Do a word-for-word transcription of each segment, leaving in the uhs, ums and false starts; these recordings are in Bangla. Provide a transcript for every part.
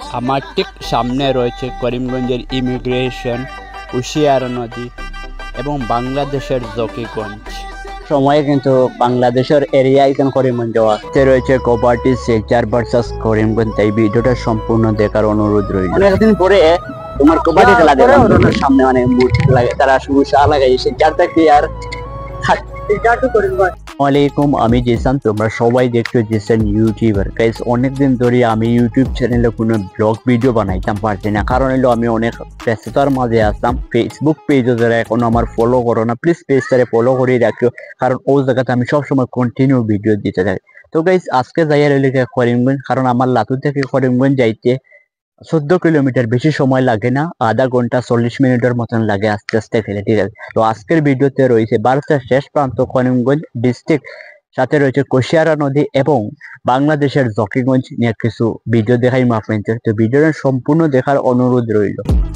আমার ঠিক সামনে রয়েছে করিমগঞ্জের ইমিগ্রেশন, কুশিয়ারা নদী এবং বাংলাদেশের জকিগঞ্জ। সময়ে কিন্তু বাংলাদেশের এরিয়া এখানে করিমগঞ্জ আসতে রয়েছে কোপার্টি সেচার ভার্সাস করিমগঞ্জ। এই ভিডিওটা সম্পূর্ণ দেখার অনুরোধ রইল। অনেকদিন পরে তোমার কবাডি খেলা দেখলাম সামনে, মানে মুড লাগে তারা শুধু শাহ লাগাই সেচার থেকে আর আসসালামাইকুম, আমি জিসান, তোমরা সবাই দেখছো জিসান ইউটিউবার। গাইস অনেকদিন ধরে আমি ইউটিউব চ্যানেলে কোনো ব্লগ ভিডিও বানাইতাম পারছি না, কারণ হলো আমি অনেক ব্যস্ততার মাঝে আসতাম। ফেসবুক পেজও যারা এখনো আমার ফলো করো না, প্লিজ পেজটারে ফলো করে রাখো, কারণ ওই জায়গাতে আমি সবসময় কন্টিনিউ ভিডিও দিতে থাকি। তো গাইস আজকে যাই রইল করিমগঞ্জ, কারণ আমার লাতু থেকে করিমগঞ্জ যাইতে চোদ্দ কিলোমিটার, বেশি সময় লাগে না, আধা ঘন্টা চল্লিশ মিনিটের মতন লাগে আস্তে আস্তে খেলে, ঠিক আছে। তো আজকের ভিডিওতে রয়েছে ভারতের শেষ প্রান্ত করিমগঞ্জ ডিস্ট্রিক্ট, সাথে রয়েছে কুশিয়ারা নদী এবং বাংলাদেশের জকিগঞ্জ নিয়ে কিছু ভিডিও দেখাই আপনাদের। তো ভিডিওটা সম্পূর্ণ দেখার অনুরোধ রইল।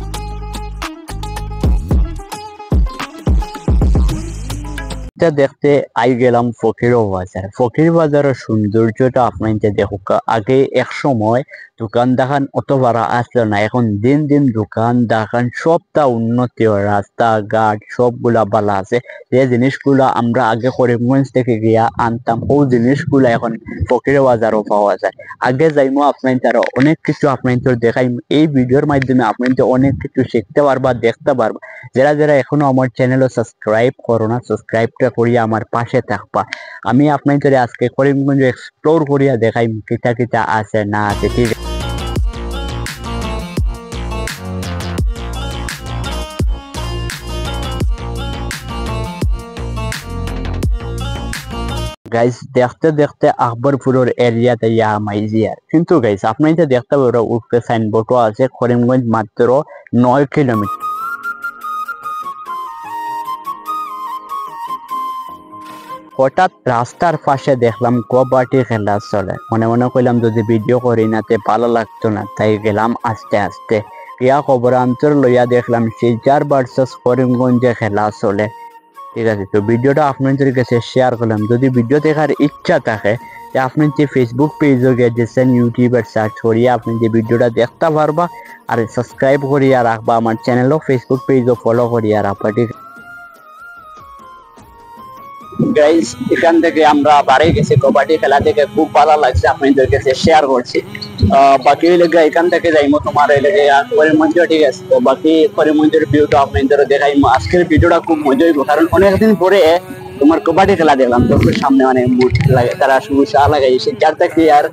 দেখতে আই গেলাম ফকির বাজার। ফকির বাজারের সৌন্দর্যটা আপনাদের দেখো। আগে এক সময় দোকান দেখান অত ভাড়া আসলো না, এখন দিন দিন দোকান দেখান সবটা উন্নতি, রাস্তাঘাট সবগুলা ভালো আছে। যে জিনিসগুলা আমরা আগে করিমগঞ্জ থেকে গিয়া আনতাম, ওই জিনিসগুলা এখন ফকির বাজারও পাওয়া যায়। আগে যাইমো আপনার অনেক কিছু আপনাদের দেখাই, এই ভিডিওর মাধ্যমে আপনাদের অনেক কিছু শিখতে পারবা, দেখতে পারবা। যারা যারা এখনো আমার চ্যানেলও সাবস্ক্রাইব করো না, সাবস্ক্রাইবটা করিয়া আমার পাশে থাকবা। আমি আপনাদের আজকে করিমগঞ্জ এক্সপ্লোর করিয়া দেখাই কিতা কিতা আছে না আছে, ঠিক আছে। গাইস দেখতে দেখতে আকবরপুরের এরিয়াতে ইয়া মাইজিয়ার, কিন্তু গাইস আপনাদের দেখতে পারো উপরে সাইনবোর্ডও আছে করিমগঞ্জ মাত্র নয় কিলোমিটার। হঠাৎ রাস্তার পাশে দেখলাম কবাডি খেলা চলে, মনে মনে করলাম যদি ভিডিও করি না তে ভালো লাগতো না, তাই গেলাম আস্তে আস্তে। ইয়া খবরান্তর লইয়া দেখলাম সেজার ভার্সাস করিমগঞ্জে খেলা চলে, ঠিক আছে। তো ভিডিওটা আপনাদের কাছে শেয়ার করলাম। যদি ভিডিও দেখার ইচ্ছা থাকে আপনি যে ফেসবুক পেজও গেছেন ইউটিউবার সার্চ করিয়া আপনি যে ভিডিওটা দেখতে পারবা, আর সাবস্ক্রাইব করিয়া রাখবা আমার চ্যানেলও, ফেসবুক পেজও ফলো করিয়া রাখবা, ঠিক আছে। গাইস এখান থেকে আমরা বাড়ি গেছি, কবাডি খেলা থেকে খুব ভালো লাগছে, আপনাদের কাছে শেয়ার করছি। বাকি লেগে এখান থেকে যাইমো তোমার লেগে করিমগঞ্জ, ঠিক আছে। তো বাকি করিমগঞ্জের ভিউটা আপনাদের দেখাইমো। আজকের ভিডিওটা খুব মজা হইব, কারণ অনেকদিন পরে তোমার কবাডি খেলা দেখলাম, তো সামনে মানে মুড লাগে তারা শুধু শাহ লাগাই সে চারটা কি আর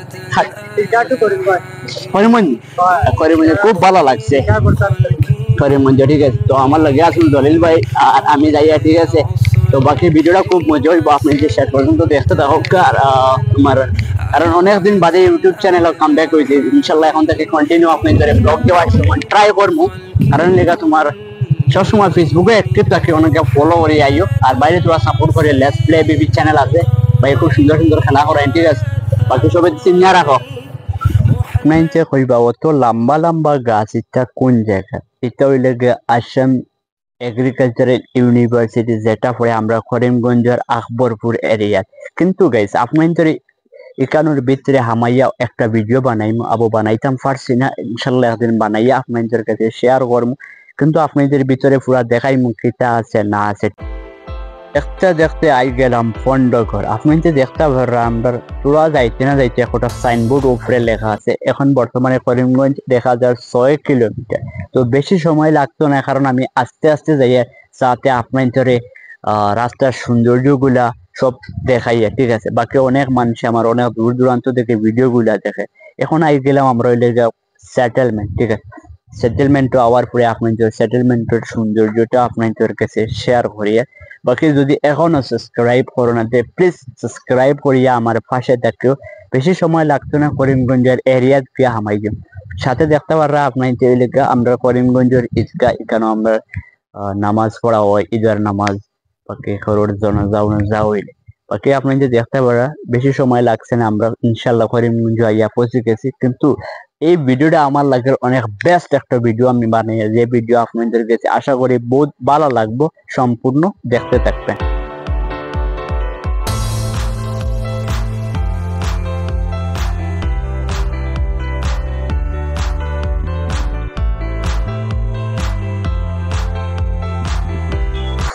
করিমগঞ্জ করিমগঞ্জ খুব ভালো লাগছে করিমগঞ্জ, ঠিক আছে। তো আমার লাগে আসুন দলিল ভাই আর আমি যাইয়া, ঠিক আছে। তো বাকি ভিডিওটা খুব মজা হইব, আপনি যে শেষ পর্যন্ত দেখতে থাকুক। আর তোমার কারণ অনেকদিন বাদে ইউটিউব চ্যানেল কাম ব্যাক হয়েছে, ইনশাল্লাহ এখন থেকে কন্টিনিউ আপনাদের ব্লগ দেওয়ার সময় ট্রাই করবো। কারণ লেখা তোমার সবসময় ফেসবুকে অ্যাক্টিভ থাকে, অনেকে ফলো করে আইও। আর বাইরে তোরা সাপোর্ট করে লেটস প্লে বিবি চ্যানেল আছে ভাই, খুব সুন্দর সুন্দর খেলা করায়, ঠিক আছে। বাকি সবাই চিনিয়া রাখো। নাইনতে কইবা অত লম্বা লম্বা গাছ এটা কোন জায়গা? এটা হইলে আসাম এগ্রিকালচারাল ইউনিভার্সিটি, যেটা পরে আমরা করিমগঞ্জের আকবরপুর এরিয়া। কিন্তু গাইস আপনাদের এখানোর ভিতরে হামাইয়া একটা ভিডিও বানাইম, আবু বানাইতাম পারছি না, ইনশাল্লাহ একদিন বানাইয়া আপনাদের কাছে শেয়ার করবো। কিন্তু আপনাদের ভিতরে পুরা দেখাইমু কিতা আছে না আছে। দেখতে দেখতে আই গেলাম পন্ডঘর। আপনাদের দেখতে পারা আমরা পুরা যাইতে না যাইতে একটা সাইনবোর্ড উপরে লেখা আছে এখন বর্তমানে করিমগঞ্জ দেখা যায় ছয় কিলোমিটার। তো বেশি সময় লাগতো না, কারণ আমি আস্তে আস্তে যাইয়া যাতে আপনাদের আহ রাস্তার সৌন্দর্য গুলা সব দেখাইয়া, ঠিক আছে। বাকি অনেক মানুষ আমার অনেক দূর দূরান্ত থেকে ভিডিও গুলা দেখে। এখন আই গেলাম আমরা হইলে সেটেলমেন্ট, ঠিক আছে। সেটেলমেন্ট আওয়ার পরে আপনাদের সেটেলমেন্টের সৌন্দর্যটা আপনাদের কাছে শেয়ার করিয়া। বাকি যদি এখনো সাবস্ক্রাইব করো না, প্লিজ সাবস্ক্রাইব করিয়া আমার পাশে থাকো। বেশি সময় লাগতো না, করিমগঞ্জের এরিয়া গিয়ে হামাই যাম। সাথে দেখতে পাররা আপনাদের লেখা আমরা করিমগঞ্জের ঈদগাহ, এখানে আমরা নামাজ পড়া হয়, ঈদের নামাজ। বাকি খরচ যাও যাও হইলে বাকি আপনাদের দেখতে পারা বেশি সময় লাগছে না, আমরা ইনশাল্লাহ করিমগঞ্জ আইয়া পৌঁছে গেছি। কিন্তু এই ভিডিওটা আমার লাগে অনেক বেস্ট একটা ভিডিও আমি বানাই, যে ভিডিও আপনাদের কাছে আশা করি বহুত ভালো লাগবে, সম্পূর্ণ দেখতে থাকবেন।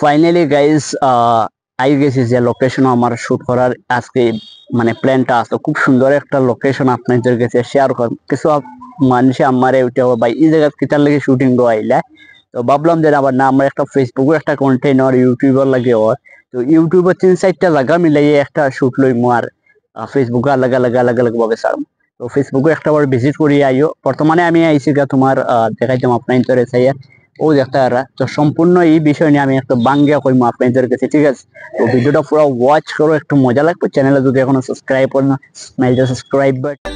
ফাইনালি গাইস আই গেছি যে লোকেশন আমার শুট করার আজকে মানে প্ল্যানটা আছে, খুব সুন্দর একটা লোকেশন আপনাদের কাছে শেয়ার কর কিছু মানুষে আমারে ওইটা ভাই এই জায়গা কিতার লাগে শুটিং গো আইলা। তো ভাবলাম যে আবার না আমরা একটা ফেসবুকে একটা কন্টেন্ট আর ইউটিউবার লাগে ওর, তো ইউটিউবে তিন চারটা জায়গা মিলাই একটা শুট লইমু আর ফেসবুকে আলাদা আলাদা আলাদা আলাদা ভাবে ছাড়ম। তো ফেসবুকে একটা বার ভিজিট করি আইও। বর্তমানে আমি আইছি গা তোমার দেখাইতাম আপনাদের চাইয়া ও দেখতে পারা। তো সম্পূর্ণ এই বিষয় নিয়ে আমি একটা বাঙ্গিয়া কইমু আপনাদের কাছে, ঠিক আছে? তো ভিডিওটা পুরো ওয়াচ করো, একটু মজা লাগবে। চ্যানেলে যদি এখনো সাবস্ক্রাইব করেন না, স্মাইল দ্য সাবস্ক্রাইব বাটন।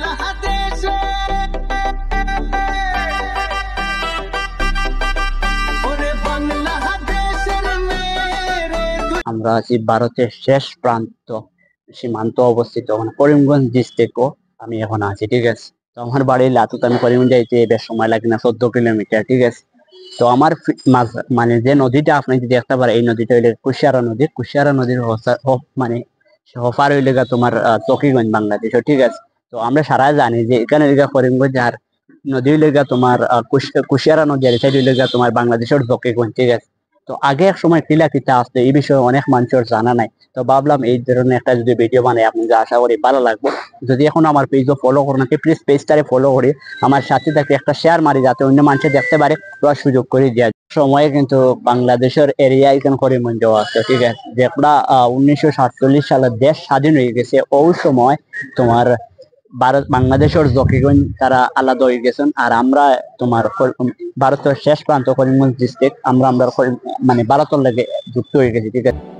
আমরা আছি ভারতের শেষ প্রান্ত সীমান্ত অবস্থিত মানে করিমগঞ্জ ডিস্ট্রিক্টও আমি এখন আছি, ঠিক আছে? তো আমার বাড়ি লাতুত, আমি করিমগঞ্জ যাইতে বেশ সময় লাগে না, চোদ্দ কিলোমিটার, ঠিক আছে? তো আমার মাঝ মানে যে নদীটা আপনি যদি দেখতে পারেন এই নদীটা হইলে কুশিয়ারা নদী। কুশিয়ারা নদীর মানে হফার হইলে তোমার চকিগঞ্জ বাংলাদেশ, ঠিক আছে? তো আমরা সারা জানি যে এখানে করিমগঞ্জ আর নদী হইলে তোমার কুশিয়ারা নদী আর সাইড হইলে তোমার বাংলাদেশের চকিগঞ্জ, ঠিক আছে? তো আগে এক সময় কিলা কিতা আসতো এই বিষয়ে অনেক মানুষের জানা নাই। তো ভাবলাম এই ধরনের একটা যদি ভিডিও বানাই আপনাদের আশা করি ভালো লাগবে। যদি এখন আমার পেজও ফলো করো নাকি প্লিজ পেজটারে ফলো করে আমার সাথে থাকতে একটা শেয়ার মারি যাতে অন্য মানুষ দেখতে পারে, পুরো সুযোগ করে দেওয়ার সময়ে কিন্তু বাংলাদেশের এরিয়া এখানে করিমগঞ্জ আছে, ঠিক আছে? যেটা উনিশশো সাতচল্লিশ সালে দেশ স্বাধীন হয়ে গেছে ওই সময় তোমার ভারত বাংলাদেশের জকিগঞ্জ তারা আলাদা হয়ে গেছেন। আর আমরা তোমার ভারতের শেষ প্রান্ত করিমগঞ্জ ডিস্ট্রিক্ট আমরা আমরা মানে ভারতের লাগে যুক্ত হয়ে গেছি, ঠিক আছে?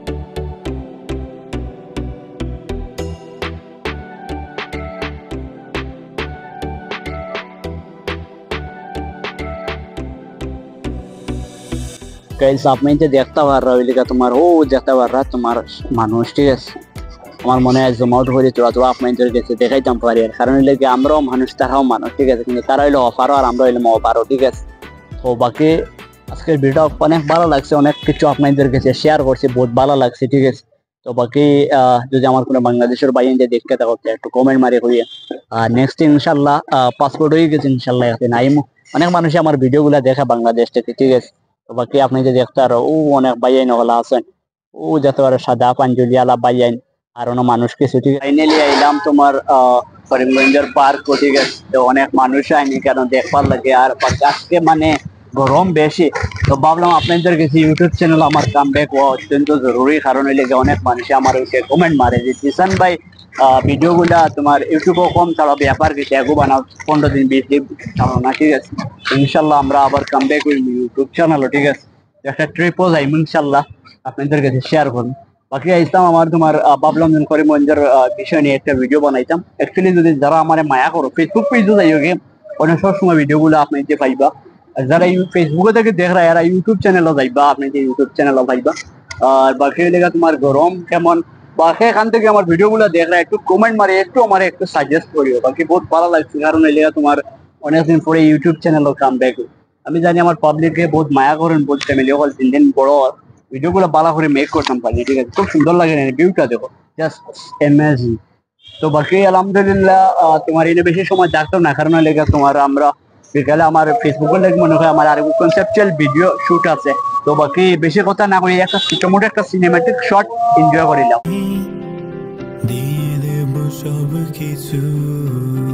গাইস আপনি যে দেখতে পাররা ওই লিগা তোমার ও দেখতে পাররা তোমার মানুষ, ঠিক আছে? আমার মনে হয় জুম আউট করে তোরা তোরা আপনাদের কাছে দেখাইতাম পারি, আর কারণ হইলে আমরাও মানুষ তারাও মানুষ, ঠিক আছে? কিন্তু তারা হইলো অফারও আর আমরা হইলো অফারও, ঠিক আছে? তো বাকি আজকের ভিডিও অনেক ভালো লাগছে, অনেক কিছু আপনাদের কাছে শেয়ার করছি, বহুত ভালো লাগছে, ঠিক আছে? তো বাকি যদি আমার কোনো বাংলাদেশের বাইরে যে দেখতে থাকো একটু কমেন্ট মারি করিয়ে। আর নেক্সট ইনশাল্লাহ পাসপোর্ট হয়ে গেছে ইনশাল্লাহ, নাইমু অনেক মানুষ আমার ভিডিও গুলা দেখা বাংলাদেশ থেকে, ঠিক আছে? তো বাকি আপনি যে দেখতে আরো ও অনেক বাইয়াইন হলা আছেন, ও যেতে পারে সাদা পাঞ্জলি আলা বাইয়াইন আর অন্য মানুষ কিছু, ঠিক আছে? ফাইনালি আইলাম তোমার আহ করিমগঞ্জের পার্ক, ঠিক আছে? তো অনেক মানুষ আইনি কারণ দেখবার লাগে আর আজকে মানে গরম বেশি। তো ভাবলাম আপনাদের কাছে ইউটিউব চ্যানেল আমার কাম ব্যাক হওয়া অত্যন্ত জরুরি, কারণ হইলে অনেক মানুষ আমার ওইকে কমেন্ট মারে যে কিষান ভাই ভিডিও গুলা তোমার ইউটিউবেও কম চালাও, ব্যাপার কিছু এগো বানাও, পনেরো দিন বিশ দিন চালাও না, ঠিক আছে? ইনশাল্লাহ আমরা আবার কাম ব্যাক করি ইউটিউব চ্যানেলও, ঠিক আছে? একটা ট্রিপও যাই ইনশাল্লাহ আপনাদের কাছে শেয়ার করুন। বাকি আইতাম আমার তোমার ভাবলাম করিমগঞ্জের বিষয় নিয়ে একটা ভিডিও বানাইতাম। অ্যাকচুয়ালি যদি যারা আমার মায়া করো ফেসবুক পেজও যাই হোক অনেক সবসময় ভিডিও গুলো আপনি যে পাইবা, যারা ফেসবুকে থেকে দেখ রা এরা ইউটিউব চ্যানেলও যাইবা, আপনি যে ইউটিউব চ্যানেলও পাইবা। আর বাকি লেগে তোমার গরম কেমন বা সেখান থেকে আমার ভিডিও গুলো দেখ রা একটু কমেন্ট মারে একটু আমার একটু সাজেস্ট করিও। বাকি বহুত ভালো লাগছে কারণ এই লেগে তোমার অনেকদিন পরে ইউটিউব চ্যানেলও কাম ব্যাক। আমি জানি আমার পাবলিকে বহুত মায়া করেন, বহুত ফ্যামিলি হল দিন দিন বড় ভিডিও গুলো ভালো করে মেক করতাম পারি, ঠিক আছে? খুব সুন্দর লাগে না ভিউটা দেখো, জাস্ট অ্যামেজিং। তো বাকি আলহামদুলিল্লাহ তোমার এনে বেশি সময় থাকতাম না, কারণ লেগে তোমার আমরা বিকালে আমার ফেসবুকের লেগে মনে হয় আমার আর কনসেপচুয়াল ভিডিও শুট আছে। তো বাকি বেশি কথা না করি একটা ছোটমোটো একটা সিনেমাটিক শট এনজয় করিলাম। দিয়ে দেব সব কিছু।